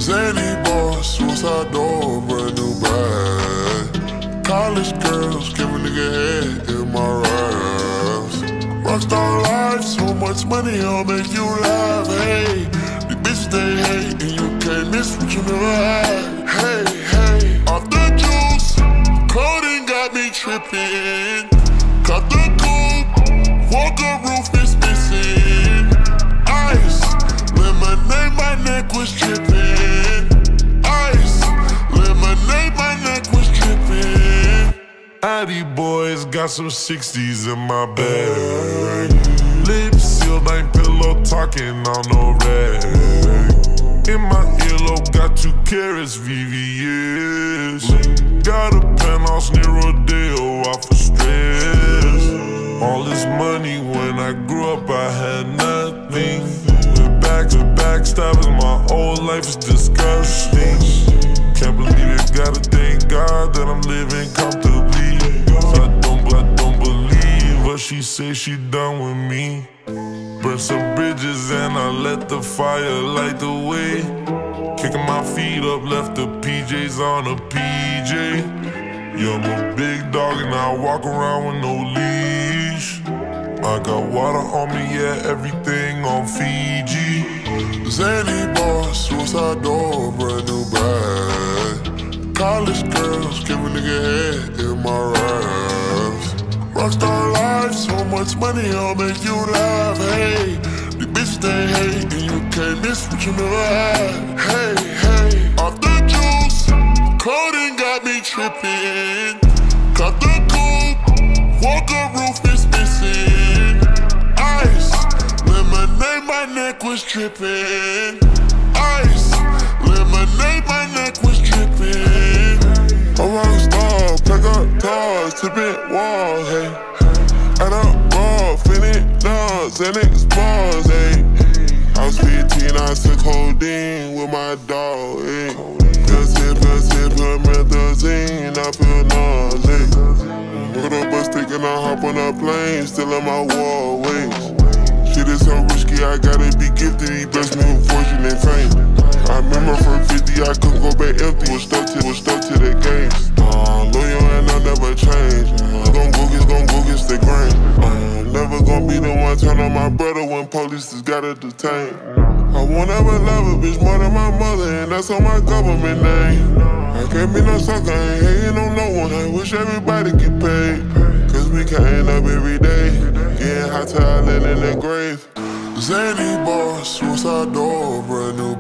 Zany boss, suicide door, brand new bag. College girls, give a nigga head in my raps. Rockstar life, so much money, I'll make you laugh. Hey, the bitch they hate, and you can't miss what you never had. Hey, hey, off the juice, codeine got me tripping. Cut the coupe, Walker roof is missing. Ice, lemonade, my neck was tripping. Ice, lemonade, my neck was tripping. Addy boys got some 60s in my bag. Lips sealed, ain't pillow talking on no rag. In my earlobe, got 2 carats, VVS. Got a penthouse near Rodeo, off for stress. All this money, when I grew up, I had nothing. Back to backstabbing, my whole life is disgusting. Can't believe it, gotta thank God that I'm living comfortably. I don't believe her, she say she done with me. Burn some bridges and I let the fire light the way. Kicking my feet up, left the PJs on a PJ. Yeah, I'm a big dog and I walk around with no leash. I got water on me, yeah, everything on Fiji. Zany boss, suicide door, brand new bag. College girls, give a nigga head in my raps. Rockstar life, so much money, I'll make you laugh. Hey, the bitch they hate, and you can't miss what you never had. Hey, hey, off the juice, codeine got me tripping. Cut the coupe, Walker roof is missing. Ice, lemonade, my neck was tripping. Ice, lemonade, my neck was tripping. A rockstar, pack up cars, tipping walls, hey. Add up raw, finish dogs, and niggas bars, hey. I was 15, I took codeine with my dog, hey. Plus promethazine, I feel nauseous. Put up a stick and I hop on a plane, still in my wall, wait. Shit is so risky, I gotta be gifted, he blessed me with fortune and fame. I remember from 50, I couldn't go back empty, was stuck to the game. Loyal and I'll never change. Gon' go get the grain. Never gon' be the one turn on my brother when police just gotta detain. I won't ever love a bitch more than my mother, and that's on my government name. I can't be no sucker, I ain't hating on no one. I wish everybody get paid, cause we can't up every day. Getting hot talent in the grave. Zany boss, suicide door, brand new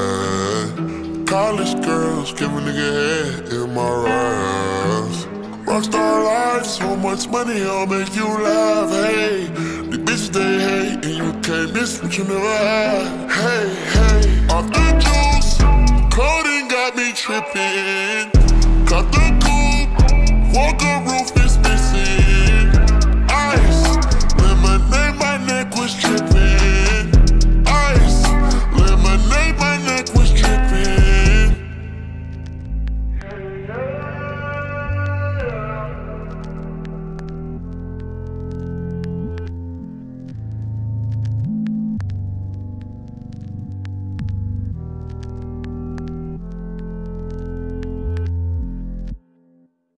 bag. College girls, give a nigga head in my raps. Rockstar life, so much money, I'll make you laugh. Hey, the bitch they hate, and you can't miss what you never had. Hey, hey, off the juice, codeine got me tripping. Cut the coupe, Walker roof is